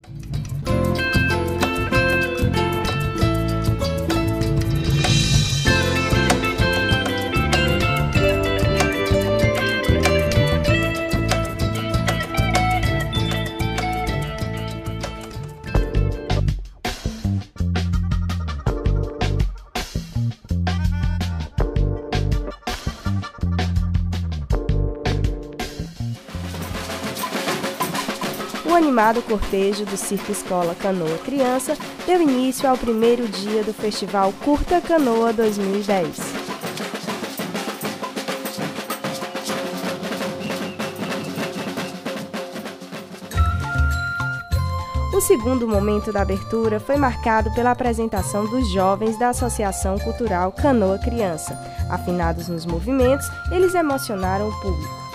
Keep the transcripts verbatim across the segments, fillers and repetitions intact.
O animado cortejo do Circo Escola Canoa Criança deu início ao primeiro dia do Festival Curta Canoa dois mil e dez. O segundo momento da abertura foi marcado pela apresentação dos jovens da Associação Cultural Canoa Criança. Afinados nos movimentos, eles emocionaram o público.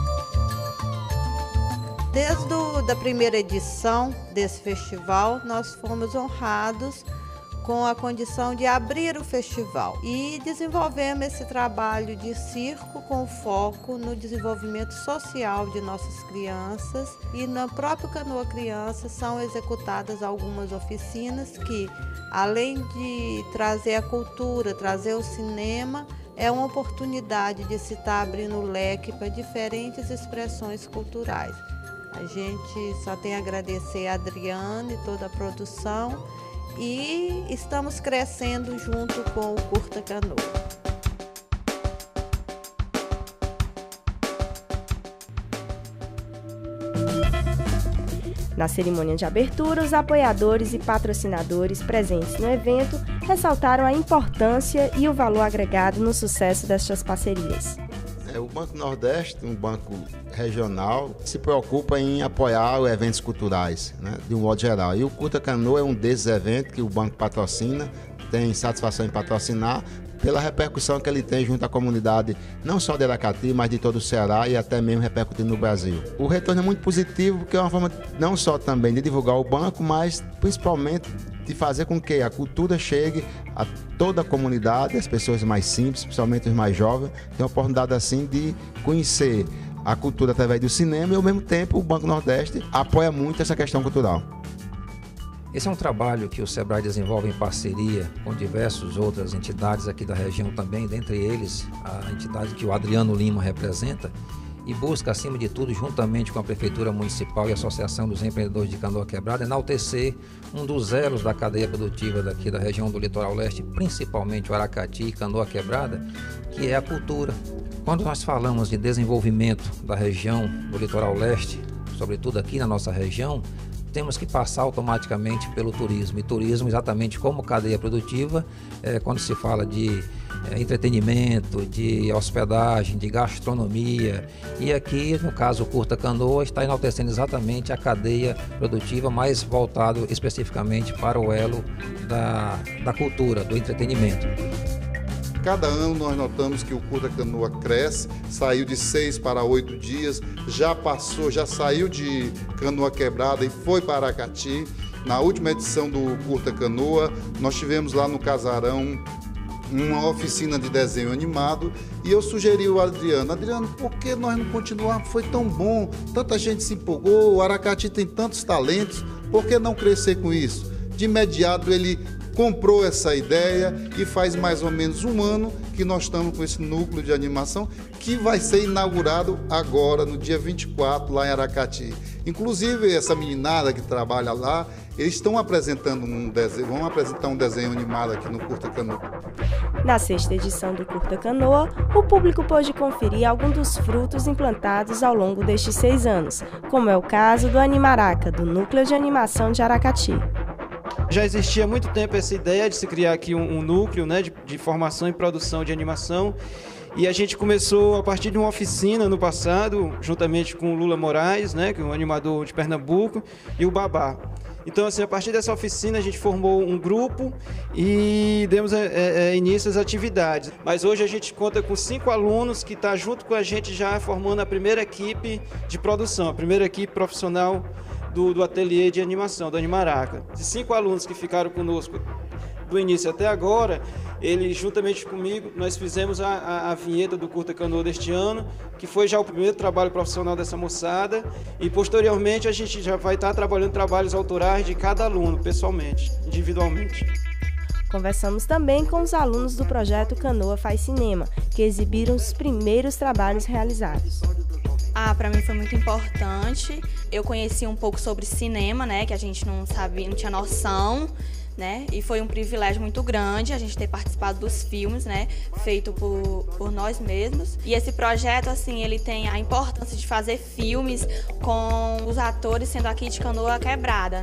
Desde a da primeira edição desse festival, nós fomos honrados com a condição de abrir o festival e desenvolvemos esse trabalho de circo com foco no desenvolvimento social de nossas crianças, e no próprio Canoa Criança são executadas algumas oficinas que, além de trazer a cultura, trazer o cinema, é uma oportunidade de se estar abrindo o leque para diferentes expressões culturais. A gente só tem a agradecer a Adriana e toda a produção, e estamos crescendo junto com o Curta Canoa. Na cerimônia de abertura, os apoiadores e patrocinadores presentes no evento ressaltaram a importância e o valor agregado no sucesso destas parcerias. O Banco Nordeste, um banco regional, se preocupa em apoiar eventos culturais, né, de um modo geral. E o Curta Canoa é um desses eventos que o banco patrocina, tem satisfação em patrocinar, pela repercussão que ele tem junto à comunidade, não só de Aracati, mas de todo o Ceará e até mesmo repercutindo no Brasil. O retorno é muito positivo, porque é uma forma não só também de divulgar o banco, mas principalmente de fazer com que a cultura chegue a toda a comunidade, as pessoas mais simples, principalmente os mais jovens, tenham a oportunidade assim de conhecer a cultura através do cinema, e ao mesmo tempo o Banco Nordeste apoia muito essa questão cultural. Esse é um trabalho que o SEBRAE desenvolve em parceria com diversas outras entidades aqui da região também, dentre eles a entidade que o Adriano Lima representa, e busca, acima de tudo, juntamente com a Prefeitura Municipal e a Associação dos Empreendedores de Canoa Quebrada, enaltecer um dos elos da cadeia produtiva daqui da região do Litoral Leste, principalmente o Aracati e Canoa Quebrada, que é a cultura. Quando nós falamos de desenvolvimento da região do Litoral Leste, sobretudo aqui na nossa região, temos que passar automaticamente pelo turismo. E turismo, exatamente como cadeia produtiva, é, quando se fala de é, entretenimento, de hospedagem, de gastronomia. E aqui, no caso, o Curta Canoa está enaltecendo exatamente a cadeia produtiva, mais voltado especificamente para o elo da, da cultura, do entretenimento. Cada ano nós notamos que o Curta Canoa cresce, saiu de seis para oito dias, já passou, já saiu de Canoa Quebrada e foi para Aracati. Na última edição do Curta Canoa, nós tivemos lá no Casarão uma oficina de desenho animado, e eu sugeri ao Adriano, Adriano, por que nós não continuarmos? Foi tão bom, tanta gente se empolgou, o Aracati tem tantos talentos, por que não crescer com isso? De imediato ele comprou essa ideia, e faz mais ou menos um ano que nós estamos com esse núcleo de animação, que vai ser inaugurado agora, no dia vinte e quatro, lá em Aracati. Inclusive, essa meninada que trabalha lá, eles estão apresentando um desenho, vão apresentar um desenho animado aqui no Curta Canoa. Na sexta edição do Curta Canoa, o público pôde conferir alguns dos frutos implantados ao longo destes seis anos, como é o caso do Animaraca, do Núcleo de Animação de Aracati. Já existia há muito tempo essa ideia de se criar aqui um, um núcleo, né, de, de formação e produção de animação, e a gente começou a partir de uma oficina no passado, juntamente com o Lula Moraes, né, que é um animador de Pernambuco, e o Babá. Então, assim, a partir dessa oficina a gente formou um grupo e demos é, é, início às atividades. Mas hoje a gente conta com cinco alunos que estão junto com a gente já formando a primeira equipe de produção, a primeira equipe profissional do, do ateliê de animação, do Animaraca. De cinco alunos que ficaram conosco do início até agora, ele juntamente comigo, nós fizemos a, a, a vinheta do Curta Canoa deste ano, que foi já o primeiro trabalho profissional dessa moçada, e posteriormente a gente já vai estar trabalhando trabalhos autorais de cada aluno, pessoalmente, individualmente. Conversamos também com os alunos do projeto Canoa Faz Cinema, que exibiram os primeiros trabalhos realizados. Ah, para mim foi muito importante. Eu conheci um pouco sobre cinema, né, que a gente não sabia, não tinha noção, né? E foi um privilégio muito grande a gente ter participado dos filmes, né, feito por, por nós mesmos. E esse projeto, assim, ele tem a importância de fazer filmes com os atores sendo aqui de Canoa Quebrada.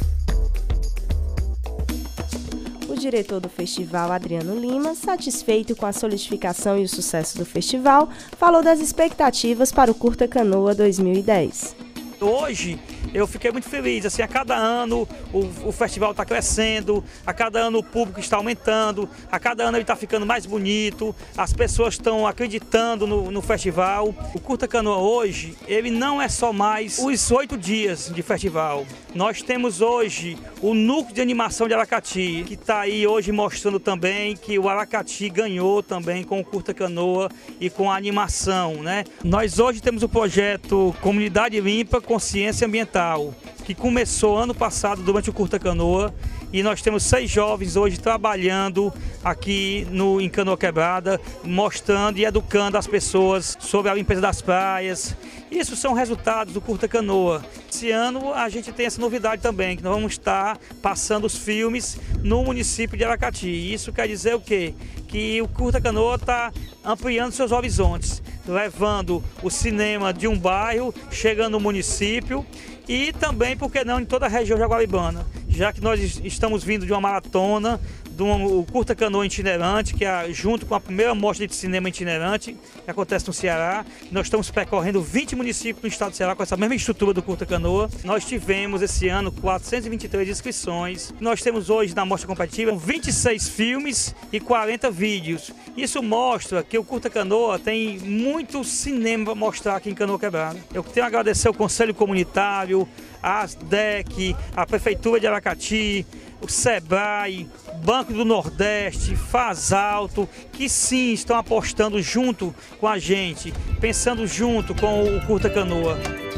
O diretor do festival, Adriano Lima, satisfeito com a solidificação e o sucesso do festival, falou das expectativas para o Curta Canoa dois mil e dez. Hoje eu fiquei muito feliz, assim, a cada ano o, o festival está crescendo, a cada ano o público está aumentando, a cada ano ele está ficando mais bonito, as pessoas estão acreditando no, no festival. O Curta Canoa hoje, ele não é só mais os oito dias de festival. Nós temos hoje o Núcleo de Animação de Aracati, que está aí hoje mostrando também que o Aracati ganhou também com o Curta Canoa e com a animação, né? Nós hoje temos o projeto Comunidade Limpa, Consciência Ambiental, que começou ano passado durante o Curta Canoa, e nós temos seis jovens hoje trabalhando aqui no, em Canoa Quebrada, mostrando e educando as pessoas sobre a limpeza das praias. Isso são resultados do Curta Canoa. Esse ano a gente tem essa novidade também, que nós vamos estar passando os filmes no município de Aracati. Isso quer dizer o quê? Que o Curta Canoa está ampliando seus horizontes, levando o cinema de um bairro, chegando no município e também, por que não, em toda a região jaguaribana, já que nós estamos vindo de uma maratona, do um, Curta Canoa itinerante, que é junto com a primeira mostra de cinema itinerante, que acontece no Ceará. Nós estamos percorrendo vinte municípios no estado do Ceará com essa mesma estrutura do Curta Canoa. Nós tivemos esse ano quatrocentas e vinte e três inscrições. Nós temos hoje na mostra competitiva vinte e seis filmes e quarenta vídeos. Isso mostra que o Curta Canoa tem muito cinema para mostrar aqui em Canoa Quebrada. Eu tenho a agradecer ao Conselho Comunitário, a ASDEC, a Prefeitura de Aracati, o SEBRAE, Banco do Nordeste, Faz Alto, que sim estão apostando junto com a gente, pensando junto com o Curta Canoa.